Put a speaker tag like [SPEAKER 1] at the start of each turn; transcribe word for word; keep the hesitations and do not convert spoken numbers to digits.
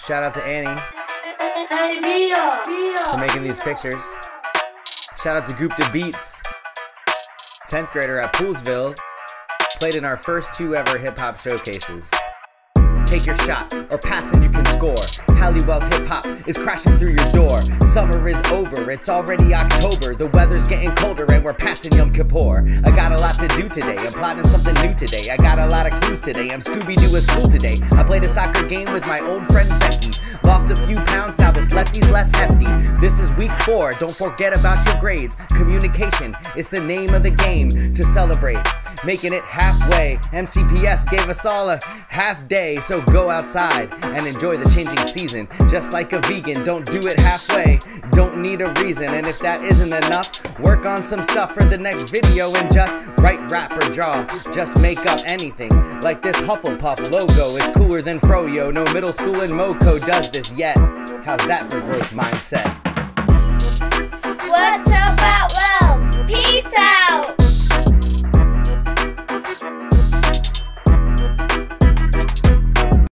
[SPEAKER 1] Shout out to Annie for making these pictures. Shout out to Gupta Beats, tenth grader at Poolsville. Played in our first two ever hip hop showcases. Take your shot, or pass and you can score. Halliwell's hip hop is crashing through your door. Summer is over, it's already October. The weather's getting colder and we're passing Yom Kippur. I got a lot to do today, I'm plotting something new today. I got a lot of clues today, I'm Scooby-Doo at school today. I played a soccer game with my old friend Zeki. Lost a few pounds, now this lefty's less hefty. This is week four, don't forget about your grades. Communication is the name of the game. To celebrate, making it halfway. M C P S gave us all a half day, so go outside and enjoy the changing season. Just like a vegan, don't do it halfway. Don't need a reason, and if that isn't enough, work on some stuff for the next video and just write, rap, or draw. Just make up anything, like this Hufflepuff logo. It's cooler than Froyo, no middle school in Moco does this yet. How's that for growth mindset?
[SPEAKER 2] What's up?